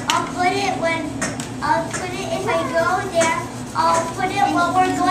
I'll put it if I go there, I'll put it while we're going